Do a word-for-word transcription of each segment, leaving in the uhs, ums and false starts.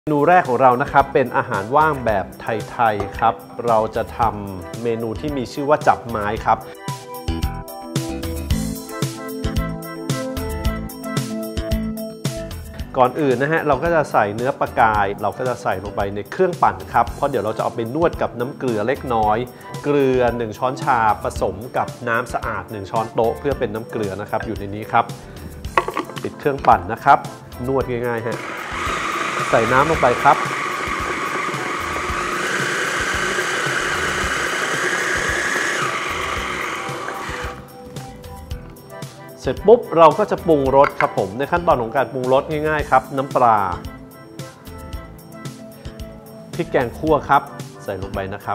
เมนูแรกของเรานะครับเป็นอาหารว่างแบบไทยๆครับเราจะทำเมนูที่มีชื่อว่าจับไม้ครับก่อนอื่นนะฮะเราก็จะใส่เนื้อปลากายเราก็จะใส่ลงไปในเครื่องปั่นครับเพราะเดี๋ยวเราจะเอาไปนวดกับน้ำเกลือเล็กน้อยเกลือหนึ่งช้อนชาผสมกับน้ำสะอาดหนึ่งช้อนโต๊ะเพื่อเป็นน้ำเกลือนะครับอยู่ในนี้ครับปิดเครื่องปั่นนะครับนวดง่ายๆฮะใส่น้ำลงไปครับเสร็จปุ๊บเราก็จะปรุงรสครับผมในขั้นตอนของการปรุงรสง่ายๆครับน้ำปลาพริกแกงคั่วครับใส่ลงไปนะครับ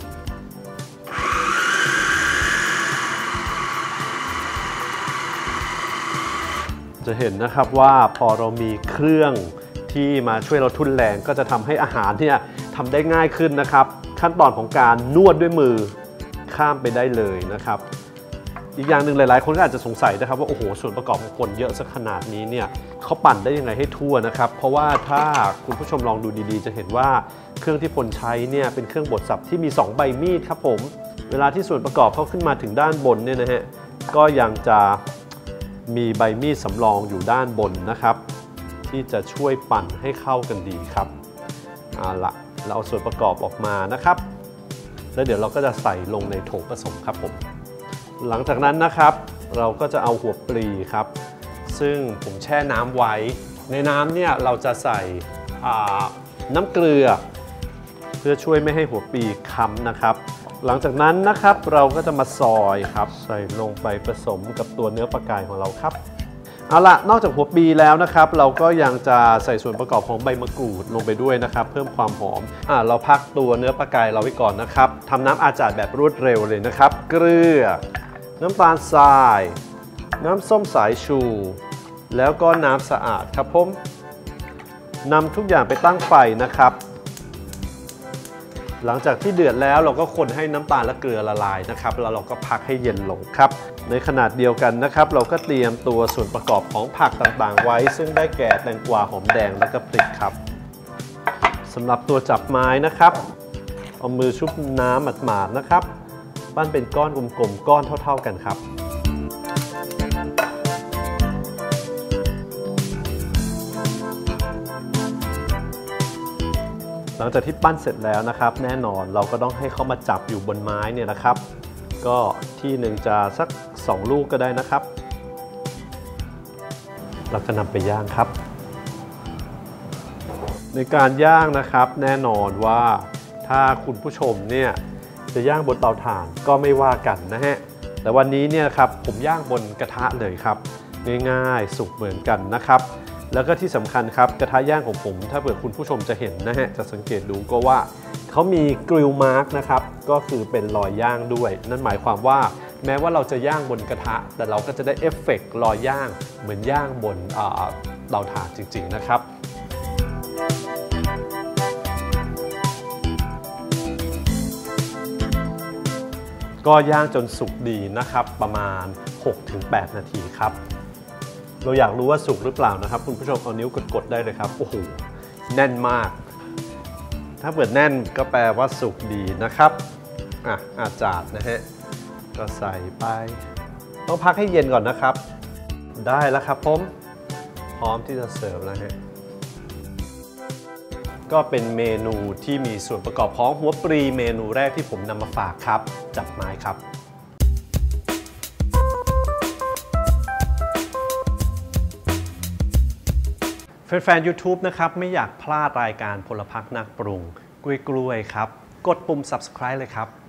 จะเห็นนะครับว่าพอเรามีเครื่องที่มาช่วยเราทุ่นแรงก็จะทำให้อาหารเนี่ยทำได้ง่ายขึ้นนะครับขั้นตอนของการนวดด้วยมือข้ามไปได้เลยนะครับอีกอย่างหนึ่งหลายๆคนก็อาจจะสงสัยนะครับว่าโอ้โหส่วนประกอบของคนเยอะสักขนาดนี้เนี่ยเขาปั่นได้ยังไงให้ทั่วนะครับเพราะว่าถ้าคุณผู้ชมลองดูดีๆจะเห็นว่าเครื่องที่พลใช้เนี่ยเป็นเครื่องบดสับที่มีสองใบมีดครับผมเวลาที่ส่วนประกอบเขาขึ้นมาถึงด้านบนเนี่ยนะฮะก็ยังจะมีใบมีดสำรองอยู่ด้านบนนะครับที่จะช่วยปั่นให้เข้ากันดีครับเอาละเราเอาส่วนประกอบออกมานะครับแล้วเดี๋ยวเราก็จะใส่ลงในโถผสมครับผมหลังจากนั้นนะครับเราก็จะเอาหัวปลีครับซึ่งผมแช่น้ำไว้ในน้ำเนี่ยเราจะใส่น้ำเกลือเพื่อช่วยไม่ให้หัวปลีค้ำนะครับหลังจากนั้นนะครับเราก็จะมาซอยครับใส่ลงไปผสมกับตัวเนื้อปลากายของเราครับเอาละนอกจากหัวปลีแล้วนะครับเราก็ยังจะใส่ส่วนประกอบของใบมะกรูดลงไปด้วยนะครับเพิ่มความหอมอ่าเราพักตัวเนื้อปลากายเราไว้ก่อนนะครับทำน้ำอาจาดแบบรวดเร็วเลยนะครับเกลือน้ำตาลทรายน้ำส้มสายชูแล้วก็น้ำสะอาดครับผมนำทุกอย่างไปตั้งไฟนะครับหลังจากที่เดือดแล้วเราก็คนให้น้ำตาลและเกลือละลายนะครับแล้วเราก็พักให้เย็นลงครับในขนาดเดียวกันนะครับเราก็เตรียมตัวส่วนประกอบของผักต่างๆไว้ซึ่งได้แก่แตงกวาหอมแดงและก็พริกครับสำหรับตัวจับไม้นะครับเอามือชุบน้ำหมาดๆนะครับปั้นเป็นก้อนกลมๆก้อนเท่าๆกันครับหลังจากที่ปั้นเสร็จแล้วนะครับแน่นอนเราก็ต้องให้เขามาจับอยู่บนไม้เนี่ยนะครับก็ที่หนึ่งจะสักสองลูกก็ได้นะครับเราจะนำไปย่างครับในการย่างนะครับแน่นอนว่าถ้าคุณผู้ชมเนี่ยจะย่างบนเตาถ่านก็ไม่ว่ากันนะฮะแต่วันนี้เนี่ยครับผมย่างบนกระทะเลยครับง่ายๆสุกเหมือนกันนะครับแล้วก็ที่สำคัญครับกระทะย่างของผมถ้าเผื่อคุณผู้ชมจะเห็นนะฮะจะสังเกตดูก็ว่าเขามีกริลมาร์กนะครับก็คือเป็นรอยย่างด้วยนั่นหมายความว่าแม้ว่าเราจะย่างบนกระทะแต่เราก็จะได้เอฟเฟกต์รอยย่างเหมือนย่างบนเตาถ่านจริงๆนะครับก็ย่างจนสุกดีนะครับประมาณ หกถึงแปด นาทีครับเราอยากรู้ว่าสุกหรือเปล่านะครับคุณผู้ชมเอานิ้วกดๆได้เลยครับโอ้โหแน่นมากถ้าเปิดแน่นก็แปลว่าสุกดีนะครับอ่ะอาจารย์นะฮะก็ใส่ไปต้องพักให้เย็นก่อนนะครับได้แล้วครับผมพร้อมที่จะเสิร์ฟแล้วฮะก็เป็นเมนูที่มีส่วนประกอบของหัวปลีเมนูแรกที่ผมนำมาฝากครับจับไม้ครับแฟนๆ ยูทูบ นะครับไม่อยากพลาดรายการพลพรรคนักปรุงกล้วยๆครับกดปุ่ม ซับสไครบ์ เลยครับ